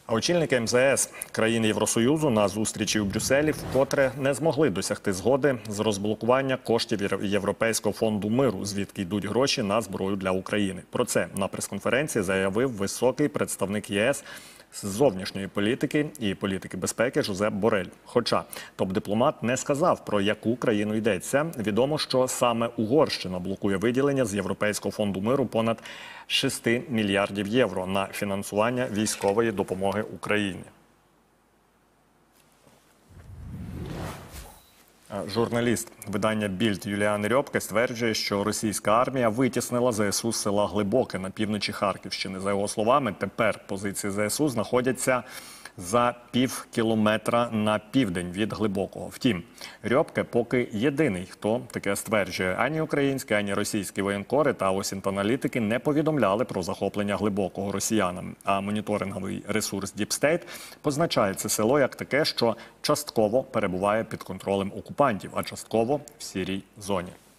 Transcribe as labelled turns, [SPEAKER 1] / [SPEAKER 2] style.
[SPEAKER 1] А очільники МЗС країн Євросоюзу на зустрічі у Брюсселі вкотре не змогли досягти згоди з розблокування коштів Європейського фонду миру, звідки йдуть гроші на зброю для України. Про це на прес-конференції заявив високий представник ЄС з зовнішньої політики і політики безпеки Жозеп Борель. Хоча топ-дипломат не сказав, про яку країну йдеться. Відомо, що саме Угорщина блокує виділення з Європейського фонду миру понад 6 мільярдів євро на фінансування військової допомоги Україні. Журналіст видання «Більд» Юліан Рьопке стверджує, що російська армія витіснила ЗСУ з села Глибоке на півночі Харківщини. За його словами, тепер позиції ЗСУ знаходяться за пів кілометра на південь від Глибокого. Втім, Рьопке поки єдиний, хто таке стверджує. Ані українські, ані російські воєнкори та осінт-аналітики не повідомляли про захоплення Глибокого росіянам. А моніторинговий ресурс Deep State позначає це село як таке, що частково перебуває під контролем окупантів, а частково в сірій зоні.